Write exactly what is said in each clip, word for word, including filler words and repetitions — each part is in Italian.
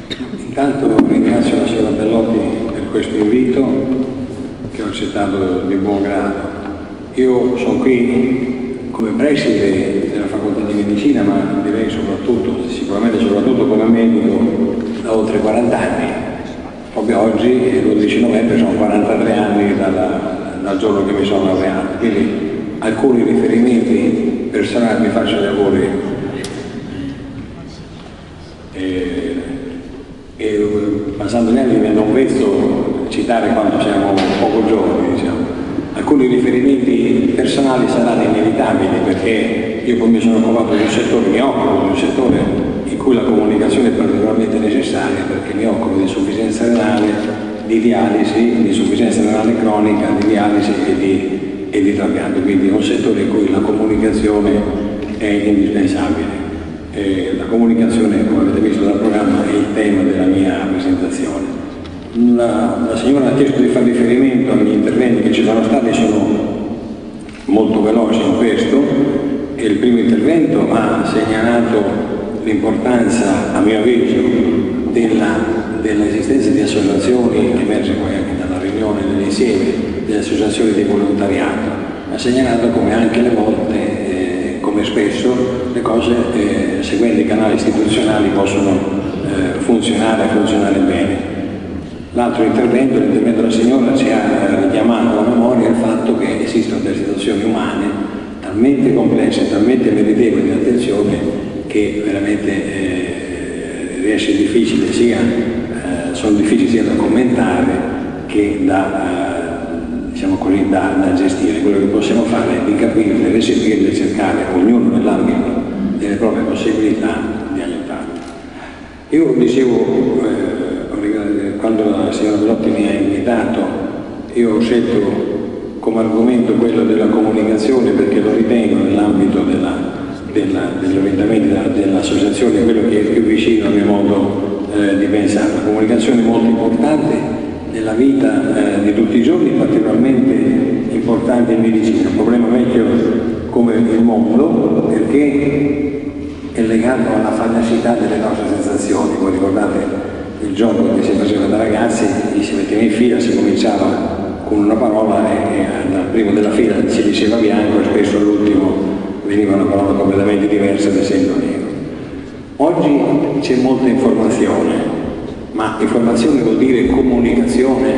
Intanto ringrazio la signora Bellotti per questo invito che ho accettato di buon grado. Io sono qui come preside della facoltà di medicina, ma direi soprattutto, sicuramente soprattutto come medico da oltre quaranta anni. Proprio oggi, l'undici novembre, sono quarantatré anni dalla, dal giorno che mi sono laureato, quindi alcuni riferimenti personali mi faccio gli auguri. E, e passando gli anni mi non vesto citare quando siamo poco giovani, diciamo. Alcuni riferimenti personali saranno inevitabili perché io poi mi sono occupato di un settore, mi occupo di un settore in cui la comunicazione è particolarmente necessaria, perché mi occupo di insufficienza renale, di dialisi, di insufficienza renale cronica, di dialisi e di, e di trapianto, quindi è un settore in cui la comunicazione è indispensabile. Eh, la comunicazione, come avete visto dal programma, è il tema della mia presentazione. La, la signora ha chiesto di fare riferimento agli interventi che ci sono stati, sono molto veloci in questo, e il primo intervento ha segnalato l'importanza, a mio avviso, dell'esistenza di associazioni, che emerge poi anche dalla riunione dell'insieme delle associazioni di volontariato, ha segnalato come anche le volte, eh, come spesso, le cose eh, seguendo i canali istituzionali possono eh, funzionare e funzionare bene. L'altro intervento, l'intervento della signora, ci ha richiamato alla memoria il fatto che esistono delle situazioni umane talmente complesse, talmente meritevoli di attenzione, che veramente eh, riesce difficile sia, eh, sono difficili sia da commentare che da, eh, diciamo così, da, da gestire. Quello che possiamo fare è di capirle, di seguirle, cercare, ognuno nell'ambito delle proprie possibilità, di aiutarle. Io dicevo, eh, quando la signora Bellotti mi ha invitato, io ho scelto come argomento quello della comunicazione perché lo ritengo nell'ambito della, della, degli orientamenti dell'associazione quello che è più vicino al mio modo eh, di pensare. La comunicazione è molto importante nella vita eh, di tutti i giorni, particolarmente importante in medicina, un problema vecchio come il mondo, perché è legato alla fagacità delle nostre sensazioni. Voi ricordate il gioco che si faceva da ragazzi, si metteva in fila, si cominciava con una parola e, e al primo della fila si diceva bianco e spesso all'ultimo veniva una parola completamente diversa, ad esempio nero. Oggi c'è molta informazione, ma informazione vuol dire comunicazione?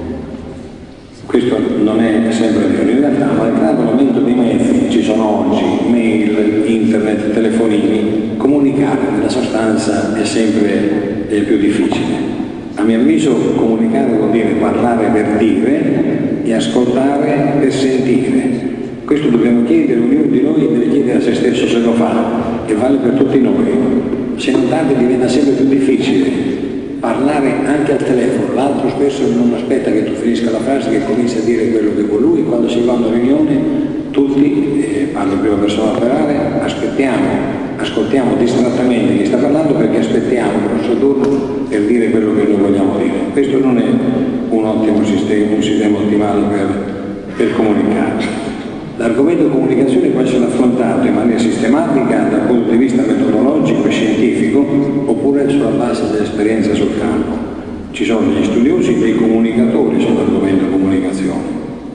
Questo non è sempre vero, in realtà, malgrado l'aumento dei mezzi, ci sono oggi mail, internet, telefonini, comunicare nella sostanza è sempre è più difficile. A mio avviso comunicare vuol dire parlare per dire e ascoltare per sentire. Questo dobbiamo chiedere, ognuno di noi deve chiedere a se stesso se lo fa, e vale per tutti noi. Se notate diventa sempre più difficile parlare anche al telefono, l'altro spesso non aspetta che tu finisca la frase, che comincia a dire quello che vuole lui. Quando si va a una riunione tutti, eh, parlo in prima persona plurale, aspettiamo ascoltiamo distrattamente chi sta parlando perché aspettiamo il nostro turno per dire quello che noi vogliamo dire. Questo non è un ottimo sistema, un sistema ottimale per, per comunicare. L'argomento comunicazione può essere affrontato in maniera sistematica dal punto di vista metodologico e scientifico oppure sulla base dell'esperienza sul campo. Ci sono degli studiosi e dei comunicatori sull'argomento comunicazione.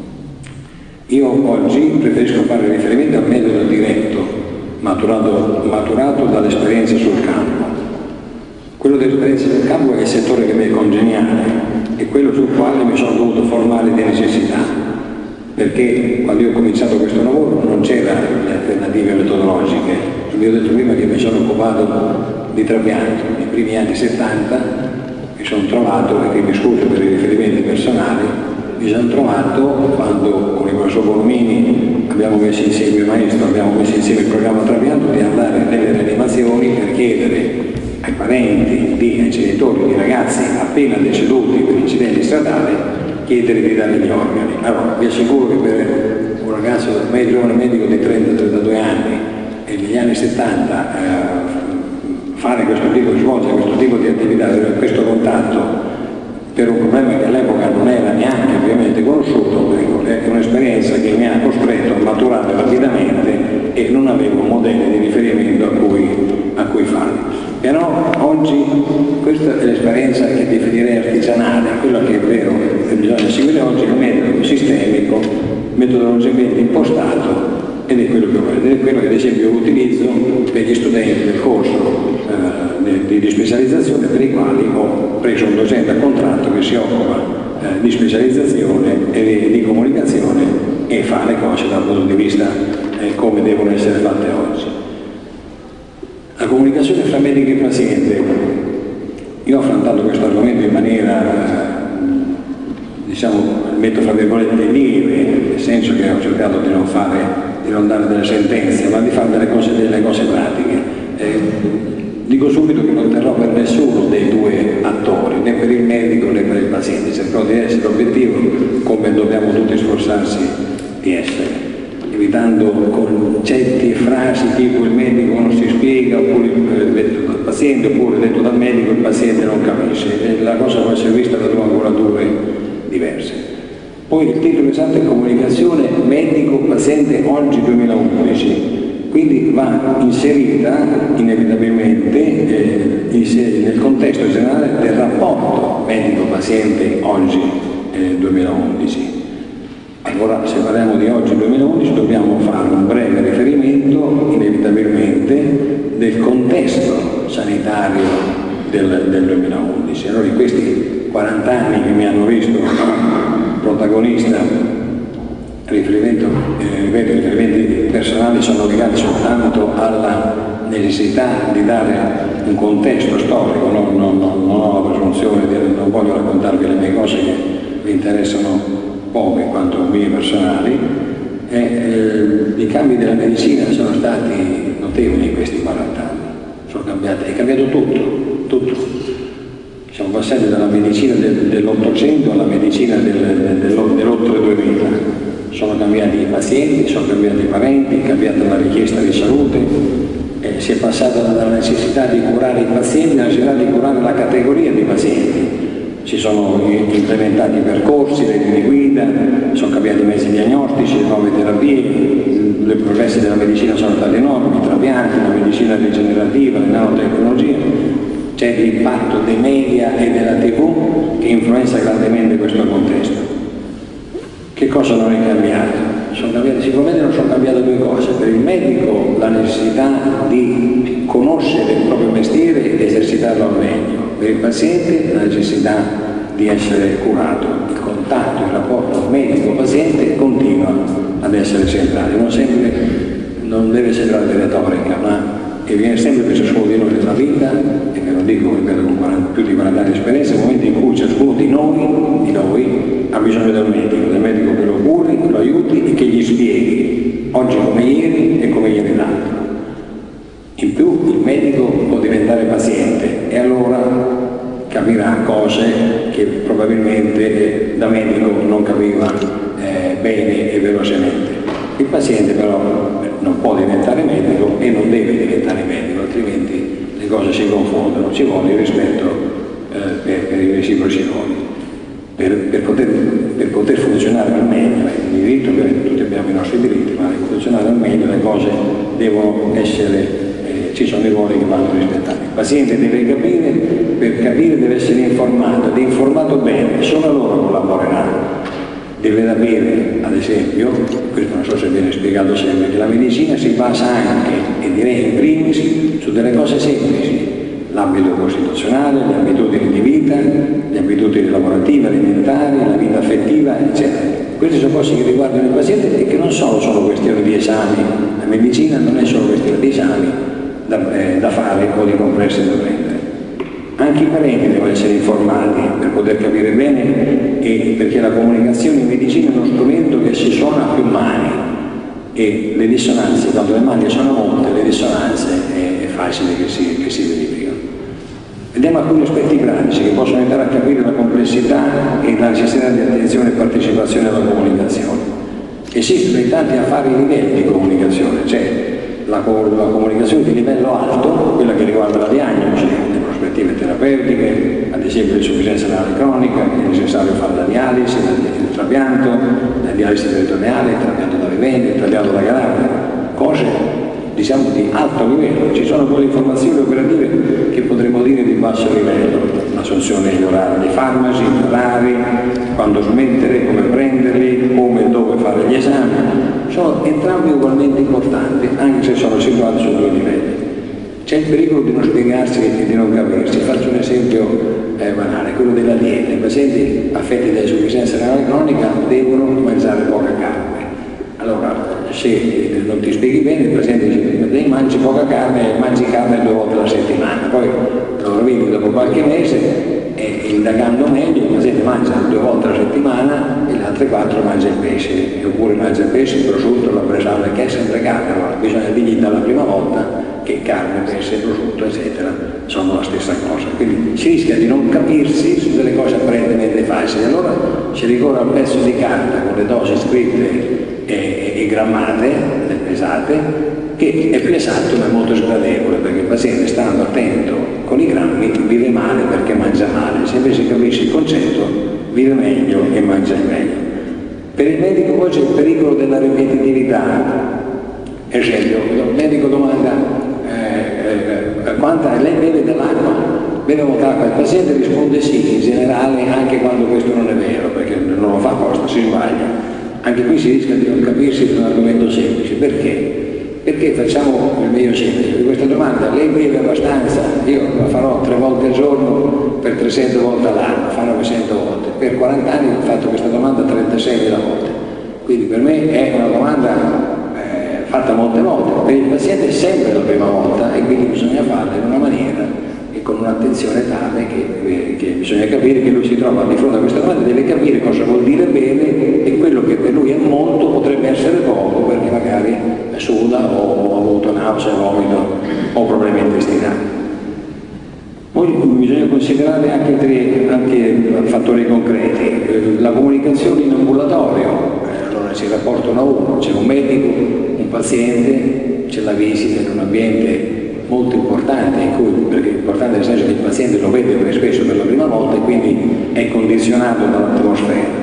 Io oggi preferisco fare riferimento al metodo diretto Maturato, maturato dall'esperienza sul campo. Quello dell'esperienza sul campo è il settore che mi è congeniale, è quello sul quale mi sono dovuto formare di necessità, perché quando io ho cominciato questo lavoro non c'erano le alternative metodologiche. Vi ho detto prima che mi sono occupato di trapianto. Nei primi anni settanta mi sono trovato, e mi scuso per i riferimenti personali, mi sono trovato quando con il professor Boromini abbiamo messo insieme il maestro, abbiamo messo insieme il programma trapianto, di andare nelle rianimazioni per chiedere ai parenti, di, ai genitori di ragazzi appena deceduti per incidenti stradali, chiedere di dare gli organi. Allora, vi assicuro che per un ragazzo, un giovane medico di trenta trentadue anni e negli anni settanta eh, fare questo tipo di svolgere questo tipo di attività, questo contatto per un problema che all'epoca non era neanche ovviamente conosciuto, è un'esperienza che mi ha costretto a maturare rapidamente e non avevo modelli di riferimento a cui, a cui fare. Però oggi Questa è l'esperienza che definirei artigianale, quella che è vero che bisogna seguire oggi, è un metodo sistemico, metodologicamente impostato, ed è quello che, ed è quello che ad esempio io utilizzo per gli studenti del corso eh, di, di specializzazione, per i quali ho preso un docente a contratto che si occupa eh, di specializzazione e di, di comunicazione e fa le cose dal punto di vista eh, come devono essere fatte oggi. La comunicazione fra medico e paziente. Io ho affrontato questo argomento in maniera, diciamo, metto fra virgolette lieve, nel senso che ho cercato di non fare, di non dare delle sentenze, ma di fare delle cose, delle cose pratiche. Eh, dico subito che non terrò per nessuno dei due attori, né per il medico né per il paziente, cercherò di essere obiettivo come dobbiamo tutti sforzarsi di essere, evitando concetti e frasi tipo il medico non si spiega, oppure detto dal paziente, oppure detto dal medico il paziente non capisce. E la cosa può essere vista da due angolature diverse. Poi il titolo esatto è Comunicazione medico-paziente oggi duemilaundici, quindi va inserita inevitabilmente eh, nel contesto generale del rapporto medico-paziente oggi eh, duemilaundici. Allora, se parliamo di oggi duemilaundici, dobbiamo fare un breve riferimento, inevitabilmente, del contesto sanitario del, del duemilaundici. Allora, in questi quaranta anni che mi hanno visto protagonista, riferimento, eh, ripeto, i riferimenti personali sono legati soltanto alla necessità di dare un contesto storico, no, no, no, non ho la presunzione, di, non voglio raccontarvi le mie cose che vi interessano poche quanto mie personali, e eh, i cambi della medicina sono stati notevoli in questi quaranta anni, sono cambiati, è cambiato tutto, tutto. Siamo passati dalla medicina del, dell'Ottocento alla medicina del, del, dell'oltre duemila, sono cambiati i pazienti, sono cambiati i parenti, è cambiata la richiesta di salute, eh, si è passata dalla necessità di curare i pazienti alla necessità di curare la categoria di pazienti. Si sono implementati i percorsi, le linee guida, sono cambiati i mezzi diagnostici, le nuove terapie, i progressi della medicina sono stati enormi, i trapianti, la medicina rigenerativa, le nanotecnologie, c'è l'impatto dei media e della tivù che influenza grandemente questo contesto. Che cosa non è cambiato? Sono cambiate, sicuramente non sono cambiate due cose. Per il medico la necessità di conoscere il proprio mestiere ed esercitarlo al meglio. Per il paziente la necessità di essere curato. Il contatto, il rapporto medico-paziente continua ad essere centrale. Non, sempre, non deve sembrare retorica, ma che viene sempre preso solo di noi nella vita, e ve lo dico, ripeto, con quaranta, più di quaranta anni di esperienza, nel momento in cui ciascuno di noi, di noi ha bisogno del medico, del medico che lo curi, lo aiuti e che gli spieghi, oggi come ieri e come ieri l'altro. In più il medico può diventare paziente e allora capirà cose che probabilmente da medico non capiva eh, bene e velocemente. Il paziente però non può diventare medico e non deve diventare medico, altrimenti le cose si confondono, ci vuole il rispetto eh, per, per i reciproci ruoli. Per, per, poter, per poter funzionare al meglio, il diritto, tutti abbiamo i nostri diritti, ma per funzionare al meglio le cose devono essere, eh, ci sono i ruoli che vanno rispettati. Il paziente deve capire, per capire deve essere informato, ed è informato bene, solo allora collaborerà. Deve sapere, ad esempio, questo non so se viene spiegato sempre, che la medicina si basa anche, e direi in primis, su delle cose semplici, l'ambito costituzionale, le abitudini di vita, le abitudini lavorative, alimentari, la vita affettiva, eccetera. Queste sono cose che riguardano il paziente e che non sono solo questioni di esami. La medicina non è solo questione di esami da, eh, da fare o di compresse da prendere. Anche i parenti devono essere informati per poter capire bene, e perché la comunicazione in medicina è uno strumento che si suona a più mani e le dissonanze, quando le mani sono molte, le dissonanze è, è facile che si, che si verificano. Vediamo alcuni aspetti pratici che possono aiutare a capire la complessità e la necessità di attenzione e partecipazione alla comunicazione. Esistono in tanti affari livelli di comunicazione, c'è la, la comunicazione di livello alto, quella che riguarda la diagnosi, le prospettive terapeutiche, ad esempio l'insufficienza renale cronica, è necessario fare la dialisi, il trapianto, la dialisi peritoneale, il trapianto da vivente, il trapianto da cadavere, cose diciamo di alto livello, ci sono quelle informazioni operative che potremmo dire di basso livello, l'assunzione orale dei farmaci, orari, quando smettere, come prenderli, come e dove fare gli esami, sono entrambi ugualmente importanti, anche se sono situati su due livelli. C'è il pericolo di non spiegarsi e di non capirsi. Faccio un esempio eh, banale, quello della dieta. I pazienti affetti da insufficienza renale cronica devono mangiare poca carne. Allora, se non ti spieghi bene, il paziente dice: mangi poca carne, mangi carne due volte alla settimana. Poi lo vedi dopo qualche mese e indagando meglio, il paziente mangia due volte alla settimana e le altre quattro mangia il pesce, oppure mangia il pesce, il prosciutto, la bresaola, che è sempre carne. Allora bisogna dirgli dalla prima volta che carne, pesce, prosciutto, eccetera, sono la stessa cosa. Quindi si rischia di non capirsi su delle cose apparentemente facili. Allora si ricorre al pezzo di carta con le dosi scritte e, e grammate, pesate, che è più esatto ma è molto sgradevole, perché il paziente, stando attento con i grammi, vive male perché mangia male. Se invece capisci il concetto, vive meglio e mangia meglio. Per il medico poi c'è il pericolo della ripetitività. Esempio, il medico domanda Eh, eh, quanta lei beve dell'acqua? Beve molta acqua? Il paziente risponde sì, in generale, anche quando questo non è vero, perché non lo fa apposta, si sbaglia. Anche qui si rischia di non capirsi su un argomento semplice. Perché? Perché facciamo il meglio semplice di questa domanda: lei beve abbastanza? Io la farò tre volte al giorno per trecento volte all'anno, fa novecento volte. Per quaranta anni ho fatto questa domanda trentaseimila volte. Quindi per me è una domanda fatta molte volte. Per il paziente è sempre la prima volta e quindi bisogna farla in una maniera e con un'attenzione tale che, che bisogna capire che lui si trova di fronte a questa domanda, deve capire cosa vuol dire bene, e quello che per lui è molto potrebbe essere poco, perché magari suda o ha avuto nausea, vomito o problemi intestinali. Poi bisogna considerare anche, tre, anche fattori concreti. La comunicazione in ambulatorio. Allora si rapportano a uno, c'è un medico, un paziente, c'è la visita in un ambiente molto importante, in cui, perché è importante nel senso che il paziente lo vede per spesso per la prima volta e quindi è condizionato dall'atmosfera.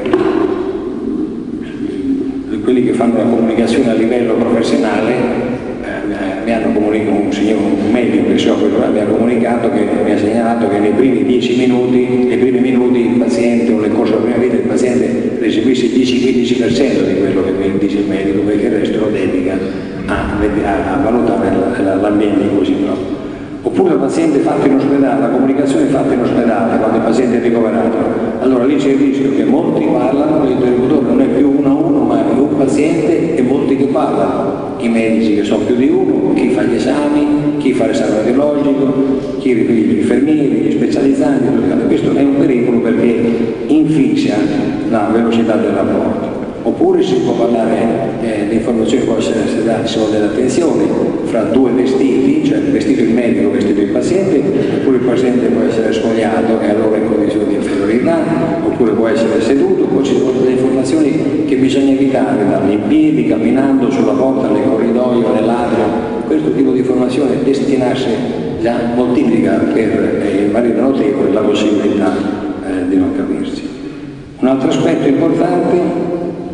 Quelli che fanno la comunicazione a livello professionale eh, mi hanno comunicato, un signore, un medico che si occupa, mi ha comunicato, che mi ha segnalato che nei primi dieci minuti, nei primi minuti il paziente, o nel corso della prima vita, il paziente restituisce il dieci quindici per cento di quello che dice il medico, perché il resto lo dedica a, a, a valutare l'ambiente in cui si trova. Oppure il paziente fatto in ospedale, la comunicazione fatta in ospedale quando il paziente è ricoverato. Allora lì c'è il rischio che molti parlano, l'interlocutore non è più uno a uno, ma è un paziente e molti che parlano. I medici che sono più di uno, chi fa gli esami, chi fa l'esame radiologico, chi gli infermieri, gli specializzanti. Questo è un pericolo perché infiscia la velocità del rapporto. Oppure si può parlare, eh, le informazioni possono essere date, ci vuole dell'attenzione fra due vestiti, cioè il vestito del medico e il vestito del paziente, oppure il paziente può essere spogliato e allora in condizioni di inferiorità, oppure può essere seduto, poi ci sono delle informazioni che bisogna evitare, darle in piedi, camminando, sulla porta, nel corridoio, nell'atrio. Questo tipo di informazione destinarsi già moltiplica per eh, in maniera notevole la possibilità eh, di non capirsi. Un altro aspetto importante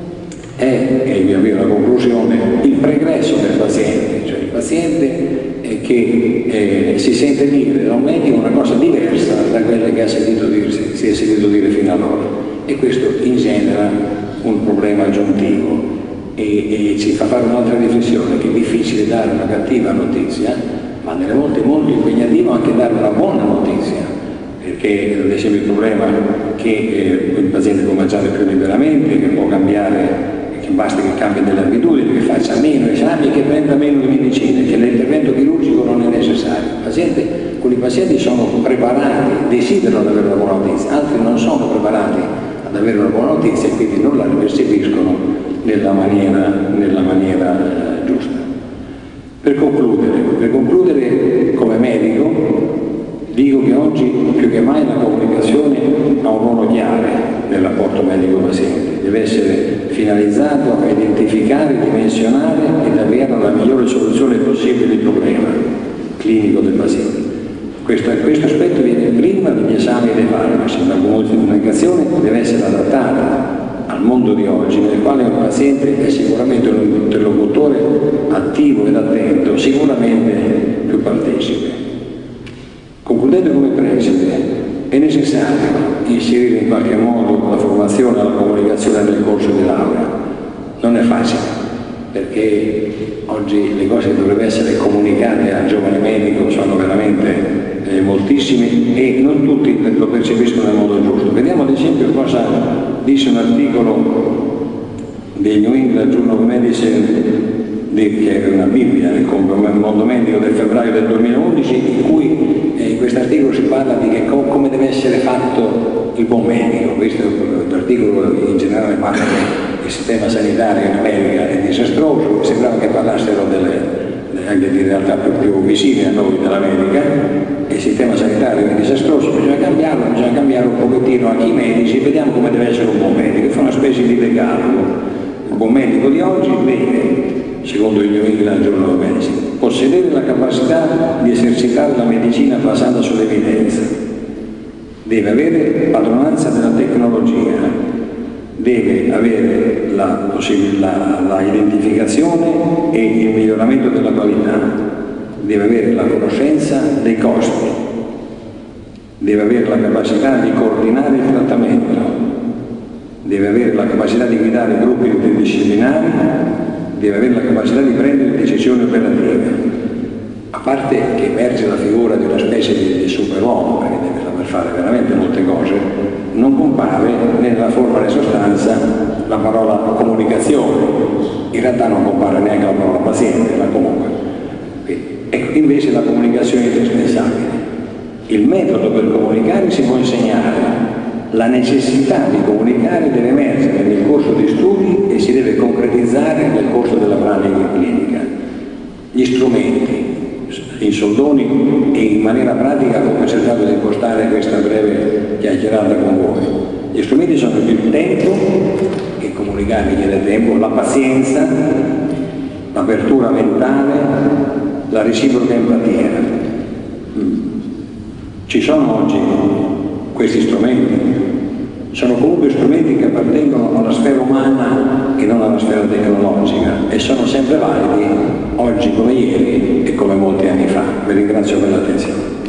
è, e mi avvio alla conclusione, il pregresso del paziente, cioè il paziente eh, che eh, si sente dire da un medico una cosa diversa da quella che ha sentito dirsi, si è sentito dire fino ad ora, e questo ingenera un problema aggiuntivo e, e ci fa fare un'altra riflessione, che è difficile dare una cattiva notizia, ma nelle volte è molto impegnativo anche dare una buona notizia, perché ad esempio il problema che eh, il paziente può mangiare più liberamente, che può cambiare, basta che cambi delle abitudini, che faccia meno esami e che prenda meno di medicine, che l'intervento chirurgico non è necessario. Il paziente, alcuni pazienti sono preparati, desiderano avere una buona notizia, altri non sono preparati ad avere una buona notizia e quindi non la percepiscono nella maniera, nella maniera eh, giusta. Per concludere, per concludere come medico, dico che oggi più che mai la comunicazione ha un ruolo chiave nel rapporto medico-paziente, deve essere finalizzato a identificare, dimensionare ed avviare la migliore soluzione possibile del problema clinico del paziente. Questo, questo aspetto viene prima degli esami dei farmaci. La comunicazione deve essere adattata al al mondo di oggi, nel quale un paziente è sicuramente un interlocutore attivo ed attento, sicuramente più partecipe. Concludendo come preside, è necessario inserire in qualche modo la formazione e la comunicazione nel corso di laurea. Non è facile, perché oggi le cose che dovrebbero essere comunicate al giovane medico sono veramente eh, moltissime e non tutti lo percepiscono nel modo giusto. Vediamo ad esempio cosa dice un articolo del New England Journal of Medicine, che è una Bibbia nel mondo medico del febbraio del duemilaundici, in cui eh, in questo articolo si parla di che, come deve essere fatto il buon medico. Questo articolo in generale parla che il sistema sanitario in America è disastroso, mi sembrava che parlassero delle, anche di realtà più, più vicine a noi dell'America. Il sistema sanitario è disastroso, bisogna cambiarlo, bisogna cambiare un pochettino anche i medici, vediamo come deve essere un buon medico, fa una specie di decalogo. Il buon medico di oggi deve, secondo il New England Journal of Medicine, possedere la capacità di esercitare la medicina basata sull'evidenza, deve avere padronanza della tecnologia, deve avere la, la, la identificazione e il miglioramento della qualità, deve avere la conoscenza dei costi, deve avere la capacità di coordinare il trattamento, deve avere la capacità di guidare gruppi interdisciplinari, deve avere la capacità di prendere decisioni operative. A parte che emerge la figura di una specie di, di superuomo, perché deve saper fare veramente molte cose, non compare nella forma e sostanza la parola comunicazione, in realtà non compare neanche la parola paziente, ma comunque. Ecco, invece la comunicazione è indispensabile. Il metodo per comunicare si può insegnare, la necessità di comunicare deve emergere nel corso di studi e si deve concretizzare nel corso della pratica clinica. Gli strumenti, in soldoni e in maniera pratica, come ho cercato di impostare questa breve chiacchierata con voi. Gli strumenti sono il tempo, che comunicare richiede tempo, la pazienza, l'apertura mentale, la reciproca empatia. Ci sono oggi questi strumenti? Sono comunque strumenti che appartengono alla sfera umana e non alla sfera tecnologica e sono sempre validi oggi come ieri e come molti anni fa. Vi ringrazio per l'attenzione.